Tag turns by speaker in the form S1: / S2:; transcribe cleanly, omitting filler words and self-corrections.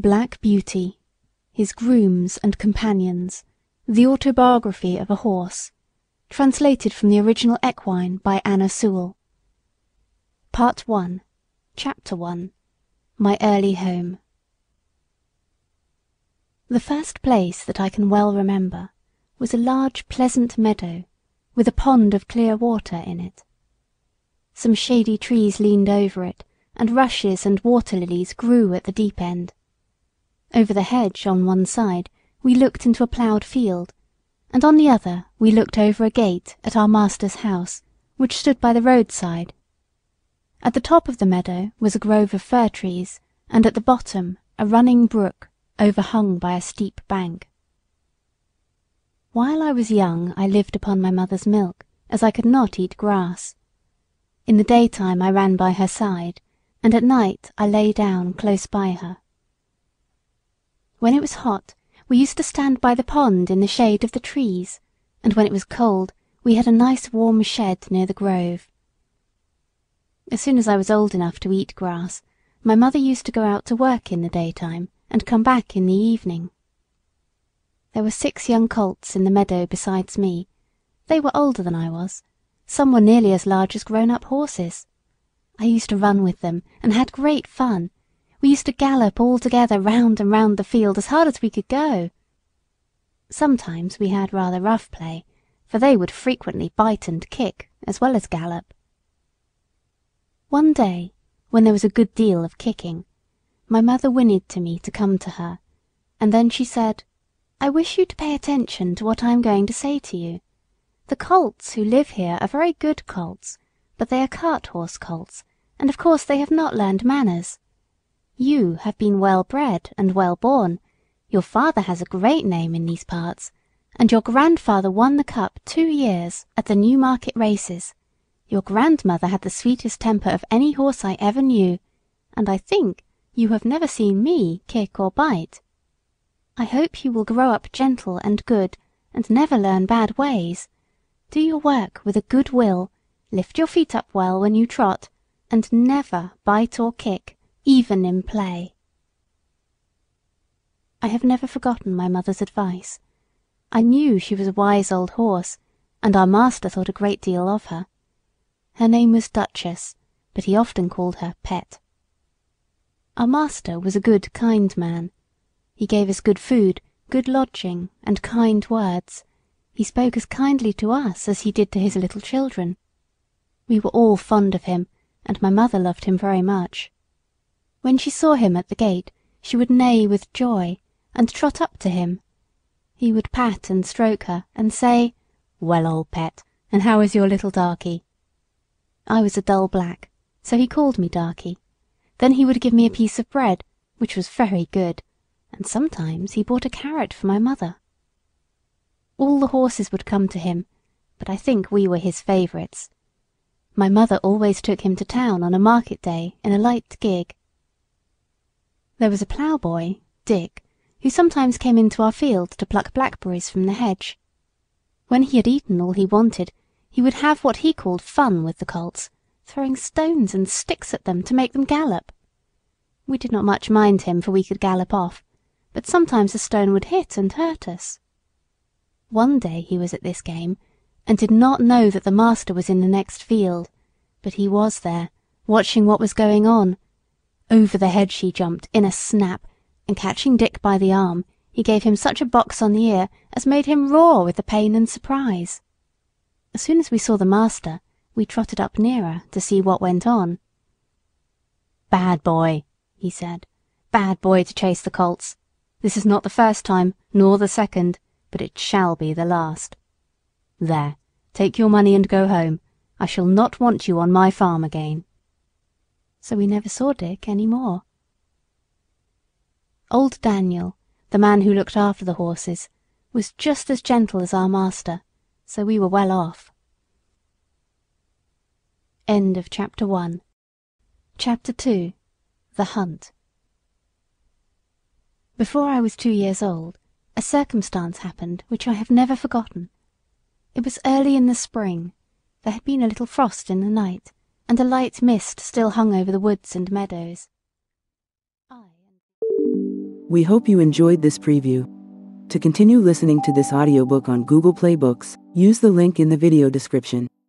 S1: Black Beauty, His Grooms and Companions, The Autobiography of a Horse, translated from the original equine by Anna Sewell. Part 1, Chapter 1, My Early Home. The first place that I can well remember was a large pleasant meadow with a pond of clear water in it. Some shady trees leaned over it, and rushes and water lilies grew at the deep end. Over the hedge on one side we looked into a ploughed field, and on the other we looked over a gate at our master's house, which stood by the roadside. At the top of the meadow was a grove of fir trees, and at the bottom a running brook overhung by a steep bank. While I was young I lived upon my mother's milk, as I could not eat grass. In the daytime I ran by her side, and at night I lay down close by her. When it was hot, we used to stand by the pond in the shade of the trees, and when it was cold we had a nice warm shed near the grove. As soon as I was old enough to eat grass, my mother used to go out to work in the daytime and come back in the evening. There were 6 young colts in the meadow besides me. They were older than I was. Some were nearly as large as grown-up horses. I used to run with them and had great fun. We used to gallop all together round and round the field as hard as we could go. Sometimes we had rather rough play, for they would frequently bite and kick as well as gallop. One day, when there was a good deal of kicking, my mother whinnied to me to come to her, and then she said, "I wish you to pay attention to what I am going to say to you. The colts who live here are very good colts, but they are cart-horse colts, and of course they have not learned manners. You have been well bred and well born. Your father has a great name in these parts, and your grandfather won the cup 2 years at the Newmarket races. Your grandmother had the sweetest temper of any horse I ever knew, and I think you have never seen me kick or bite. I hope you will grow up gentle and good, and never learn bad ways. Do your work with a good will, lift your feet up well when you trot, and never bite or kick, even in play." I have never forgotten my mother's advice. I knew she was a wise old horse, and our master thought a great deal of her. Her name was Duchess, but he often called her Pet. Our master was a good, kind man. He gave us good food, good lodging, and kind words. He spoke as kindly to us as he did to his little children. We were all fond of him, and my mother loved him very much. When she saw him at the gate, she would neigh with joy, and trot up to him. He would pat and stroke her, and say, "Well, old Pet, and how is your little darky?" I was a dull black, so he called me Darky. Then he would give me a piece of bread, which was very good, and sometimes he bought a carrot for my mother. All the horses would come to him, but I think we were his favourites. My mother always took him to town on a market day in a light gig. There was a ploughboy, Dick, who sometimes came into our field to pluck blackberries from the hedge. When he had eaten all he wanted, he would have what he called fun with the colts, throwing stones and sticks at them to make them gallop. We did not much mind him, for we could gallop off, but sometimes a stone would hit and hurt us. One day he was at this game, and did not know that the master was in the next field, but he was there, watching what was going on. Over the hedge he jumped in a snap, and catching Dick by the arm, he gave him such a box on the ear as made him roar with the pain and surprise. As soon as we saw the master, we trotted up nearer to see what went on. "Bad boy," he said, "bad boy to chase the colts. This is not the first time, nor the second, but it shall be the last. There, take your money and go home. I shall not want you on my farm again." So we never saw Dick any more. Old Daniel, the man who looked after the horses, was just as gentle as our master, so we were well off. End of Chapter 1. Chapter 2. The Hunt. Before I was 2 years old, a circumstance happened which I have never forgotten. It was early in the spring. There had been a little frost in the night, and a light mist still hung over the woods and meadows.
S2: We hope you enjoyed this preview. To continue listening to this audiobook on Google Play Books, use the link in the video description.